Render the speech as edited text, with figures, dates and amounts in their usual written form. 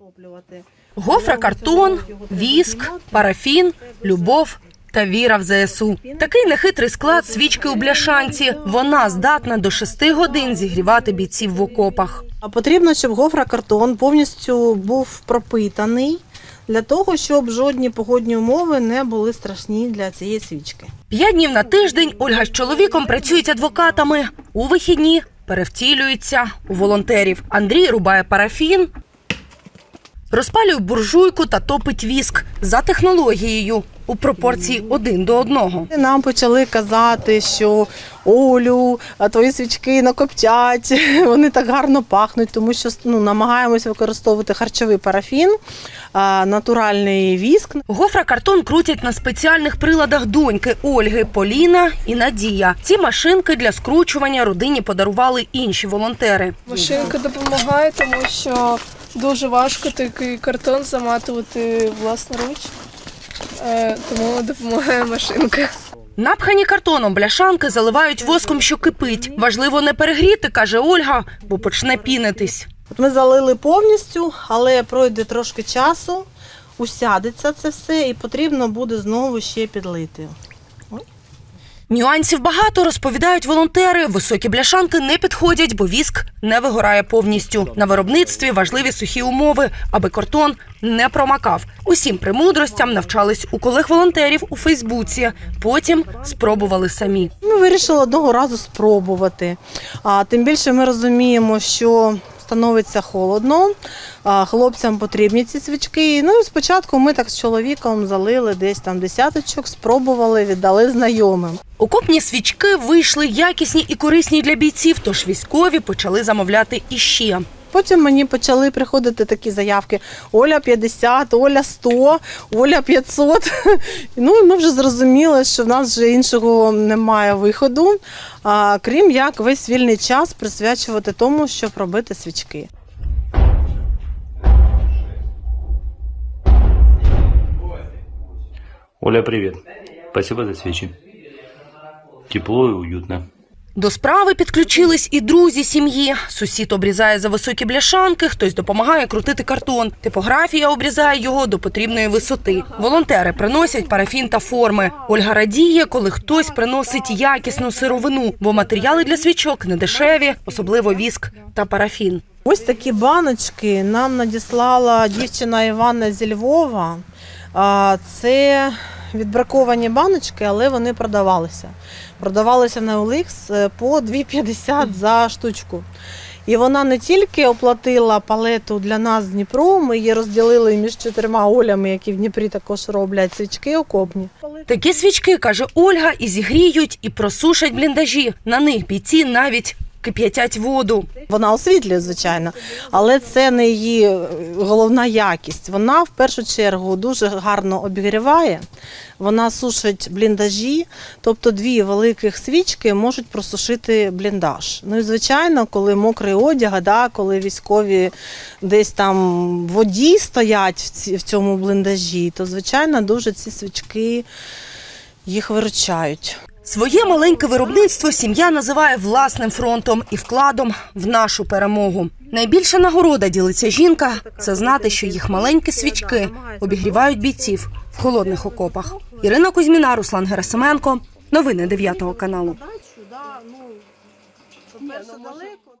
Гофрокартон, віск, парафін, любов та віра в ЗСУ. Такий нехитрий склад свічки у бляшанці. Вона здатна до 6 годин зігрівати бійців в окопах. Потрібно, щоб гофрокартон повністю був пропитаний, для того, щоб жодні погодні умови не були страшні для цієї свічки. 5 днів на тиждень Ольга з чоловіком працюють адвокатами. У вихідні перевтілюються у волонтерів. Андрій рубає парафін, розпалює буржуйку та топить віск за технологією у пропорції 1 до 1. Нам почали казати, що Олю, твої свічки накоптять, вони так гарно пахнуть, тому що намагаємося використовувати харчовий парафін, натуральний віск. Гофрокартон крутять на спеціальних приладах доньки Ольги, Поліна і Надія. Ці машинки для скручування родині подарували інші волонтери. Машинка допомагає, тому що дуже важко такий картон заматувати власноруч, тому допомагає машинка. Напхані картоном бляшанки заливають воском, що кипить. Важливо не перегріти, каже Ольга, бо почне пінитись. Ми залили повністю, але пройде трошки часу, усядеться це все і потрібно буде знову ще підлити. Нюансів багато, розповідають волонтери. Високі бляшанки не підходять, бо віск не вигорає повністю. На виробництві важливі сухі умови, аби картон не промакав. Усім премудростям навчались у колег-волонтерів у Фейсбуці. Потім спробували самі. Ми вирішили одного разу спробувати. Тим більше ми розуміємо, що становиться холодно, хлопцям потрібні ці свічки. Ну і спочатку ми так з чоловіком залили десь там десяточок, спробували, віддали знайомим. Окопні свічки вийшли якісні і корисні для бійців, тож військові почали замовляти іще. Потім мені почали приходити такі заявки: Оля 50, Оля 100, Оля 500. Ну і ми вже зрозуміли, що в нас вже іншого немає виходу, крім як весь вільний час присвячувати тому, щоб робити свічки. Оля, привет. Спасибо за свечи. Тепло и уютно. До справи підключились і друзі сім'ї. Сусід обрізає за високі бляшанки, хтось допомагає крутити картон. Типографія обрізає його до потрібної висоти. Волонтери приносять парафін та форми. Ольга радіє, коли хтось приносить якісну сировину, бо матеріали для свічок не дешеві, особливо віск та парафін. Ось такі баночки нам надіслала дівчина Іванна зі Львова. Це відбраковані баночки, але вони продавалися. Продавалися на OLX по 2,50 за штучку. І вона не тільки оплатила палету для нас з Дніпру, ми її розділили між 4 Олями, які в Дніпрі також роблять свічки окопні. Такі свічки, каже Ольга, і зігріють, і просушать бліндажі. На них бійці навіть кип'ятять воду. Вона освітлює, звичайно, але це не її головна якість. Вона в першу чергу дуже гарно обігріває, вона сушить бліндажі, тобто 2 великих свічки можуть просушити бліндаж. Ну і звичайно, коли мокрий одяг, коли військові десь там в воді стоять в цьому бліндажі, то звичайно дуже ці свічки їх виручають. Своє маленьке виробництво сім'я називає власним фронтом і вкладом в нашу перемогу. Найбільша нагорода, ділиться жінка, це знати, що їх маленькі свічки обігрівають бійців в холодних окопах. Ірина Кузьміна, Руслан Герасименко. Новини 9 каналу.